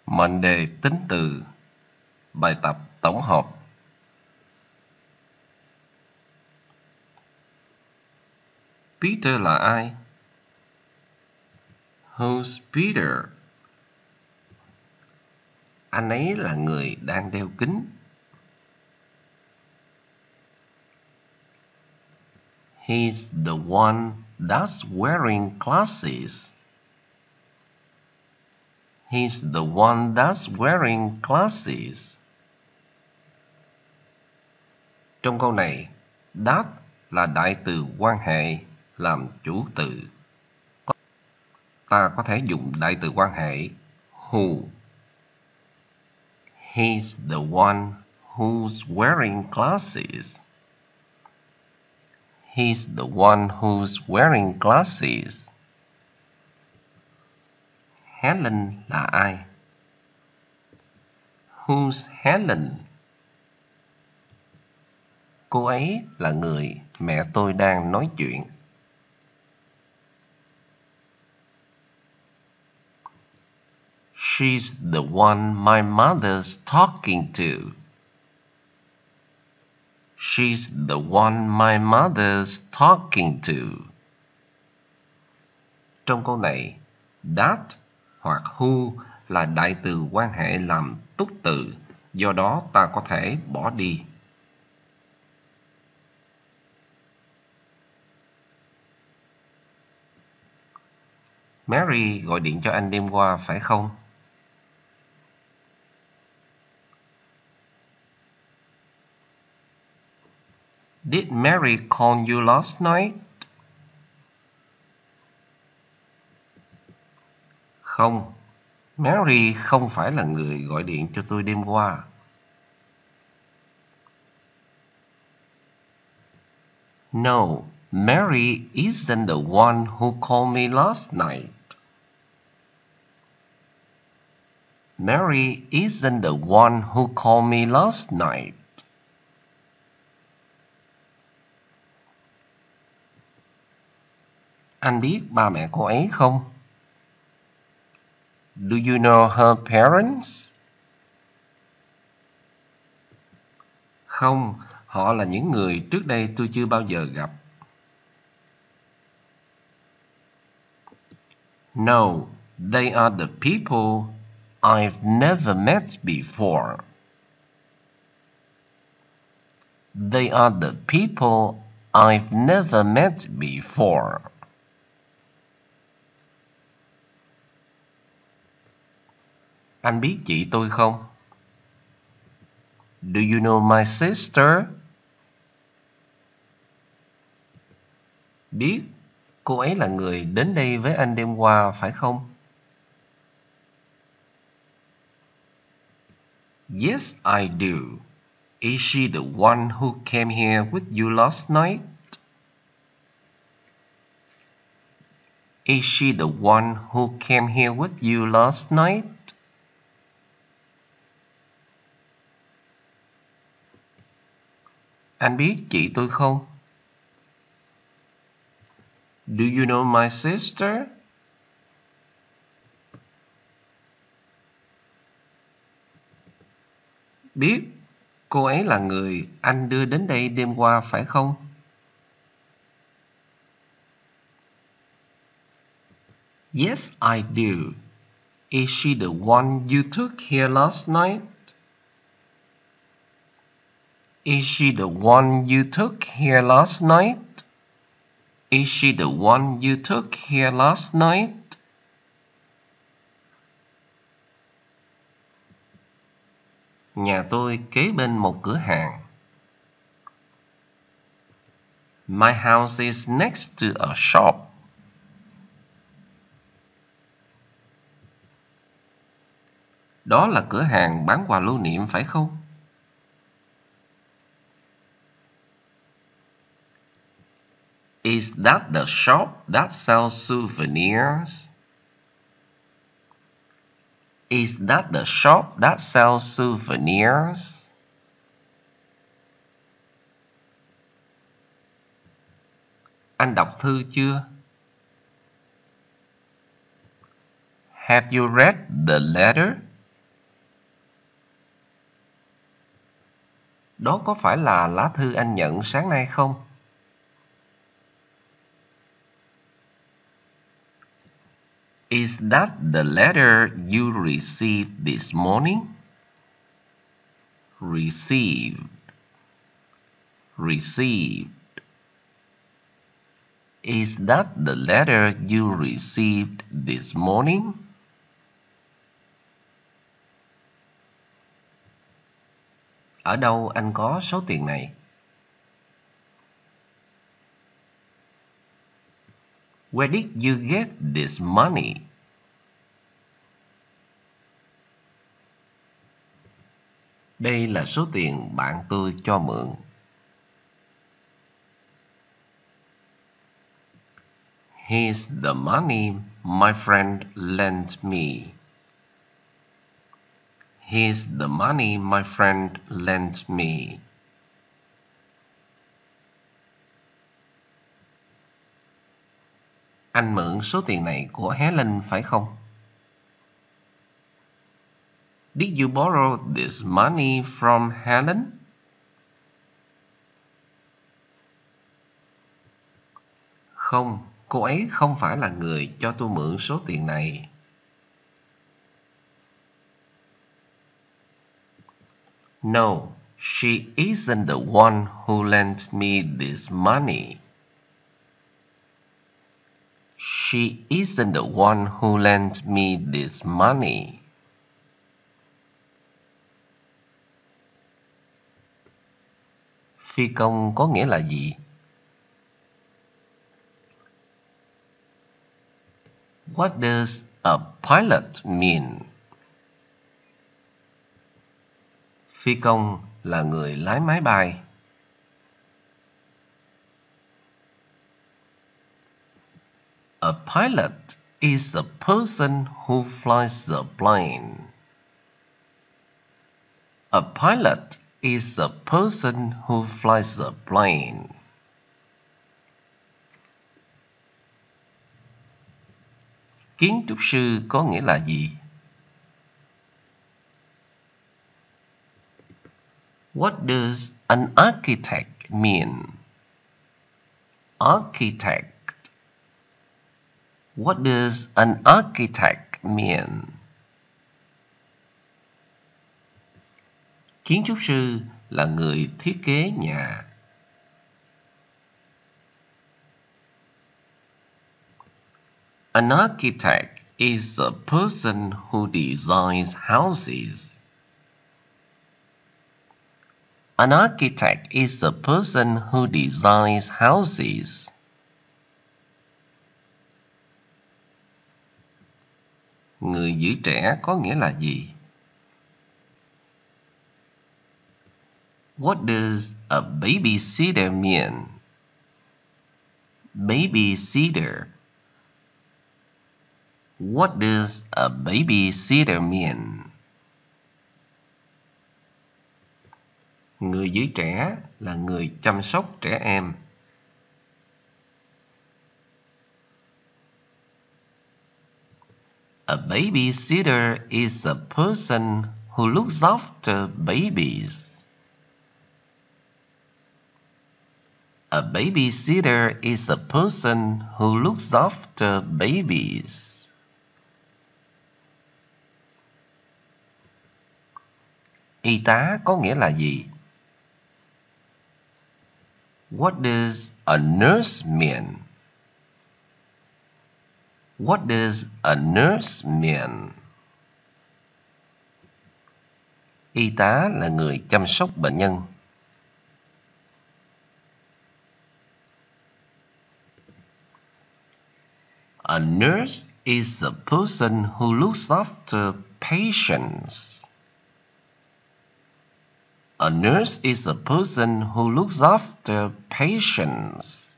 Mệnh đề tính từ. Bài tập tổng hợp. Peter là ai? Who's Peter? Anh ấy là người đang đeo kính. He's the one that's wearing glasses. He's the one that's wearing glasses. Trong câu này, that là đại từ quan hệ làm chủ từ. Ta có thể dùng đại từ quan hệ who. He's the one who's wearing glasses. He's the one who's wearing glasses. Helen là ai? Who's Helen? Cô ấy là người mẹ tôi đang nói chuyện. She's the one my mother's talking to. She's the one my mother's talking to. Trong câu này, that hoặc who là đại từ quan hệ làm túc từ, do đó ta có thể bỏ đi. Mary gọi điện cho anh đêm qua phải không? Did Mary call you last night? Không, Mary không phải là người gọi điện cho tôi đêm qua. No, Mary isn't the one who called me last night. Mary isn't the one who called me last night. Anh biết ba mẹ cô ấy không? Do you know her parents? Không, họ là những người trước đây tôi chưa bao giờ gặp. No, they are the people I've never met before. They are the people I've never met before. Anh biết chị tôi không? Do you know my sister? Biết, cô ấy là người đến đây với anh đêm qua phải không? Yes, I do. Is she the one who came here with you last night? Is she the one who came here with you last night? Anh biết chị tôi không? Do you know my sister? Biết, cô ấy là người anh đưa đến đây đêm qua phải không? Yes, I do. Is she the one you took here last night? Is she the one you took here last night? Is she the one you took here last night? Nhà tôi kế bên một cửa hàng. My house is next to a shop. Đó là cửa hàng bán quà lưu niệm phải không? Is that the shop that sells souvenirs? Is that the shop that sells souvenirs? Anh đọc thư chưa? Have you read the letter? Đó có phải là lá thư anh nhận sáng nay không? Is that the letter you received this morning? Received. Received. Is that the letter you received this morning? Ở đâu anh có số tiền này? Where did you get this money? Đây là số tiền bạn tôi cho mượn. Here's the money my friend lent me. Here's the money my friend lent me. Anh mượn số tiền này của Helen phải không? Did you borrow this money from Helen? Không, cô ấy không phải là người cho tôi mượn số tiền này. No, she isn't the one who lent me this money. She isn't the one who lent me this money. Phi công có nghĩa là gì? What does a pilot mean? Phi công là người lái máy bay. A pilot is a person who flies the plane. A pilot is a person who flies the plane. Kiến trúc sư có nghĩa là gì? What does an architect mean? Architect. What does an architect mean? Kiến trúc sư là người thiết kế nhà. An architect is a person who designs houses. An architect is a person who designs houses. Người giữ trẻ có nghĩa là gì? What does a babysitter mean? Babysitter. What does a babysitter mean? Người giữ trẻ là người chăm sóc trẻ em. A babysitter is a person who looks after babies. A babysitter is a person who looks after babies. Y tá có nghĩa là gì? What does a nurse mean? What does a nurse mean? Y tá là người chăm sóc bệnh nhân. A nurse is a person who looks after patients. A nurse is a person who looks after patients.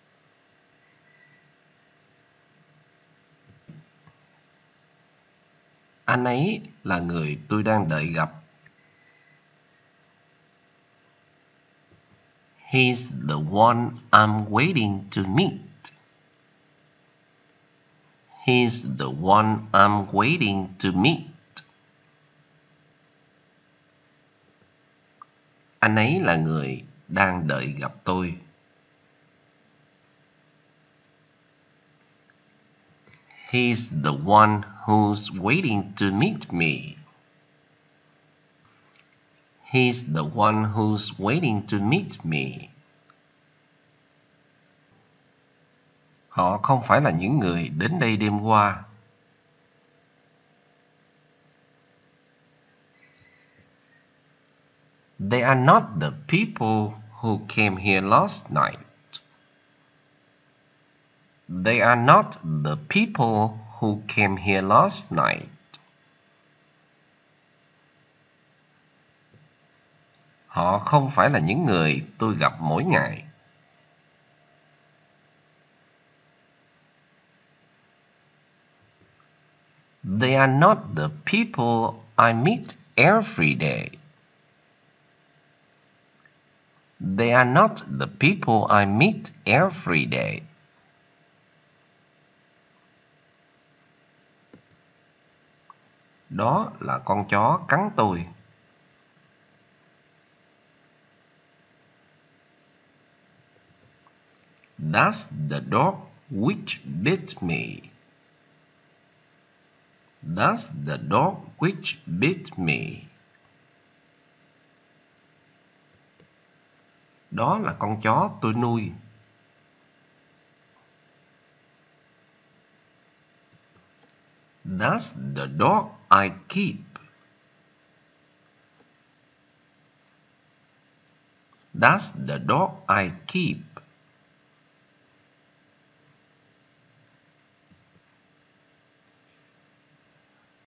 Anh ấy là người tôi đang đợi gặp. He's the one I'm waiting to meet. He's the one I'm waiting to meet. Anh ấy là người đang đợi gặp tôi. He's the one who's waiting to meet me. He's the one who's waiting to meet me. Họ không phải là những người đến đây đêm qua. They are not the people who came here last night. They are not the people who came here last night. Họ không phải là những người tôi gặp mỗi ngày. They are not the people I meet every day. They are not the people I meet every day. Đó là con chó cắn tôi. That's the dog which bit me. That's the dog which bit me. Đó là con chó tôi nuôi. That's the dog I keep. That's the dog I keep.